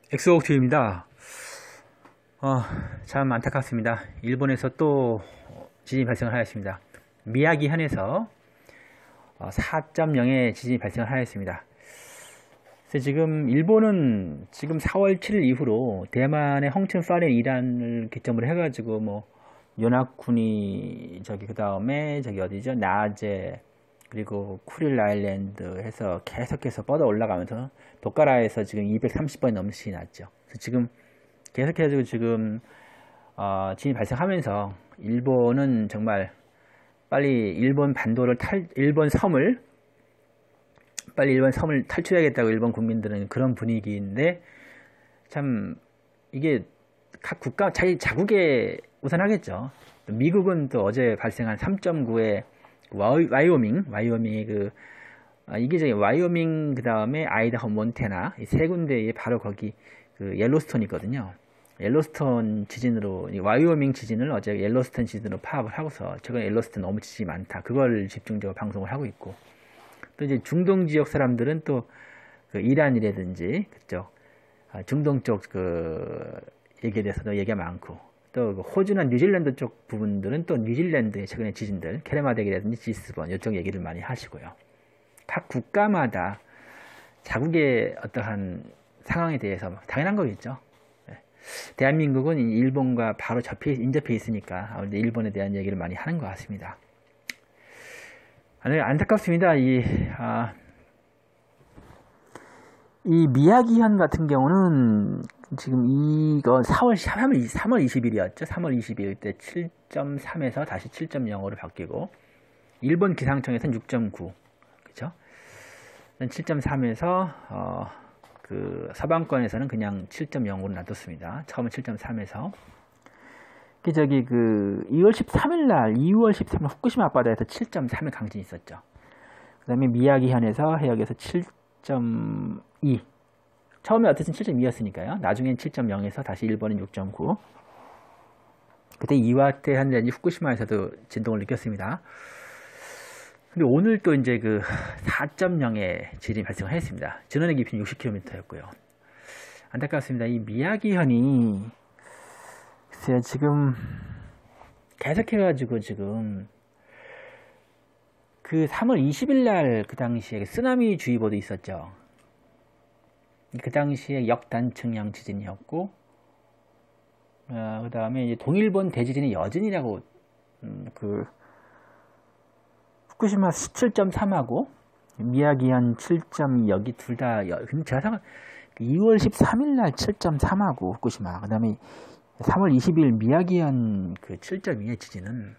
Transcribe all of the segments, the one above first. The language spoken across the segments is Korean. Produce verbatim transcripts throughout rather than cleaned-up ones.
엑소옥티입니다. 어, 참 안타깝습니다. 일본에서 또 지진이 발생을 하였습니다. 미야기현에서 사 점 영의 지진이 발생을 하였습니다. 그래서 지금 일본은 지금 사월 칠일 이후로 대만의 홍춘파렌 이란을 기점으로 해가지고 뭐 요나쿠니 저기 그 다음에 저기 어디죠 나제 그리고 쿠릴 아일랜드 해서 계속해서 뻗어 올라가면서 도카라에서 지금 이백삼십 번이 넘게 났죠. 그래서 지금 계속해서 지금 어, 지진이 발생하면서 일본은 정말 빨리 일본 반도를 탈 일본 섬을 빨리 일본 섬을 탈출해야겠다고 일본 국민들은 그런 분위기인데 참 이게 각 국가 자기 자국에 우선하겠죠. 미국은 또 어제 발생한 삼 점 구의 와이오밍, 와이오밍이 그, 아, 이게 저기 와이오밍 그 다음에 아이다호, 몬태나 이 세 군데에 바로 거기 그 옐로스톤이거든요. 옐로스톤 지진으로, 와이오밍 지진을 어제 옐로스톤 지진으로 파악을 하고서 최근에 옐로스톤 너무 지진이 많다. 그걸 집중적으로 방송을 하고 있고 또 이제 중동 지역 사람들은 또 그 이란이라든지 그쪽 아, 중동 쪽 그 얘기에 대해서도 얘기가 많고 또 호주나 뉴질랜드 쪽 부분들은 또 뉴질랜드의 최근의 지진들, 케레마덱이라든지 지스본 이쪽 얘기를 많이 하시고요. 각 국가마다 자국의 어떠한 상황에 대해서 당연한 거겠죠. 네. 대한민국은 일본과 바로 접해 인접해 있으니까 아무래도 일본에 대한 얘기를 많이 하는 것 같습니다. 안타깝습니다. 이, 아, 이 미야기현 같은 경우는 지금 이거 사월 삼월 이십일이었죠. 삼월 이십일 때 칠 점 삼에서 다시 칠 점 영으로 바뀌고 일본 기상청에서는 육 점 구 그죠? 칠 점 삼에서 어, 그 서방권에서는 그냥 칠 점 영으로 놔뒀습니다. 처음은 칠 점 삼에서 그 저기 그 이월 십삼일 날 이월 십삼일 후쿠시마 앞바다에서 칠 점 삼의 강진이 있었죠. 그 다음에 미야기현에서 해역에서 칠 점 이 처음에 어쨌든 칠 점 이였으니까요. 나중엔 칠 점 영에서 다시 일본은 육 점 구 그때 이와테 한데 후쿠시마에서도 진동을 느꼈습니다. 근데 오늘 또 이제 그 사 점 영의 지진이 발생을 했습니다. 진원의 깊이는 육십 킬로미터였고요. 안타깝습니다. 이 미야기현이 글쎄요, 지금 계속해가지고 지금 그 삼월 이십일 날 그 당시에 쓰나미 주의보도 있었죠. 그 당시에 역단층형 지진이었고, 어, 그 다음에 이제 동일본 대지진의 여진이라고, 음, 그, 후쿠시마 칠 점 삼하고, 미야기현 칠 점 이, 여기 둘 다, 근데 제가 생각, 이월 십삼일 날 칠 점 삼하고, 후쿠시마. 그 다음에 삼월 이십일 미야기현 그 칠 점 이의 지진은,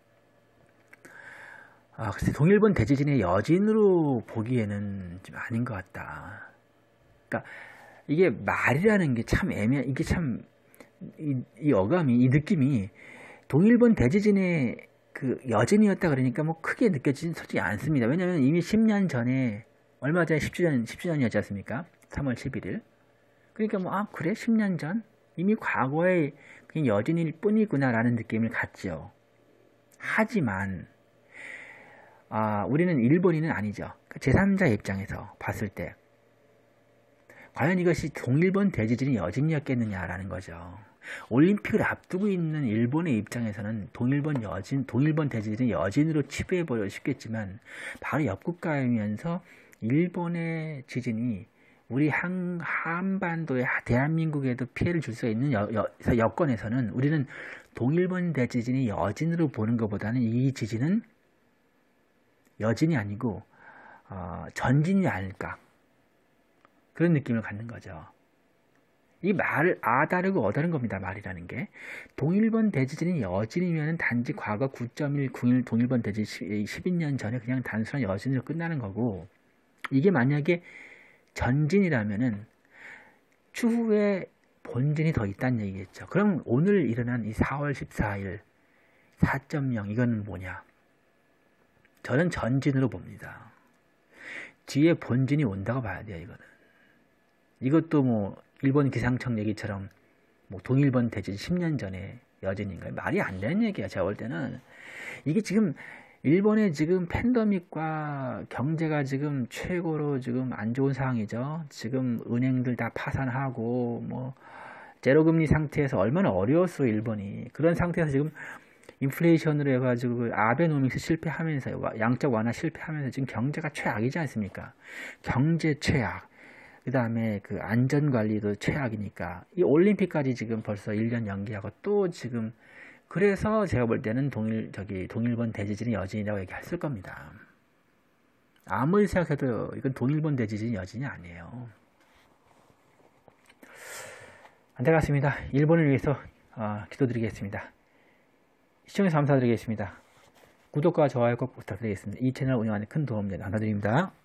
아, 글쎄, 동일본 대지진의 여진으로 보기에는 좀 아닌 것 같다. 그러니까 이게 말이라는 게 참 애매, 이게 참 이, 이 어감이, 이 느낌이 동일본 대지진의 그 여진이었다 그러니까 뭐 크게 느껴지진 솔직히 않습니다. 왜냐면 이미 십 년 전에 얼마 전에 십 주년 십 주년이었지 않습니까? 삼월 십일일. 그러니까 뭐 아 그래 십 년 전 이미 과거의 그냥 여진일 뿐이구나라는 느낌을 갖죠. 하지만 아 우리는 일본인은 아니죠. 제삼자 입장에서 봤을 때. 과연 이것이 동일본 대지진이 여진이었겠느냐라는 거죠. 올림픽을 앞두고 있는 일본의 입장에서는 동일본 여진, 동일본 대지진이 여진으로 치부해버려 싶겠지만 바로 옆 국가이면서 일본의 지진이 우리 한, 한반도의 대한민국에도 피해를 줄 수 있는 여, 여, 여건에서는 우리는 동일본 대지진이 여진으로 보는 것보다는 이 지진은 여진이 아니고 어, 전진이 아닐까. 그런 느낌을 갖는 거죠. 이 말을 아 다르고 어 다른 겁니다. 말이라는 게. 동일본 대지진이 여진이면 단지 과거 구 점 일 구일 동일본 대지진 십이 년 전에 그냥 단순한 여진으로 끝나는 거고 이게 만약에 전진이라면은 추후에 본진이 더 있다는 얘기겠죠. 그럼 오늘 일어난 이 사월 십사일 사 점 영 이건 뭐냐? 저는 전진으로 봅니다. 뒤에 본진이 온다고 봐야 돼요. 이거는. 이것도 뭐 일본 기상청 얘기처럼 뭐 동일본 대지진 십 년 전에 여진인가요? 말이 안 되는 얘기야. 제가 볼 때는 이게 지금 일본의 지금 팬데믹과 경제가 지금 최고로 지금 안 좋은 상황이죠. 지금 은행들 다 파산하고 뭐 제로금리 상태에서 얼마나 어려웠어 일본이. 그런 상태에서 지금 인플레이션으로 해가지고 그 아베노믹스 실패하면서 양적 완화 실패하면서 지금 경제가 최악이지 않습니까? 경제 최악. 그 다음에 그 안전관리도 최악이니까 이 올림픽까지 지금 벌써 일 년 연기하고 또 지금 그래서 제가 볼 때는 동일 저기 동일본 대지진의 여진이라고 얘기했을 겁니다. 아무리 생각해도 이건 동일본 대지진 여진이 아니에요. 안타깝습니다. 일본을 위해서 어, 기도드리겠습니다. 시청해주셔서 감사드리겠습니다. 구독과 좋아요 꼭 부탁드리겠습니다. 이 채널 운영하는 큰 도움 됩니다. 감사드립니다.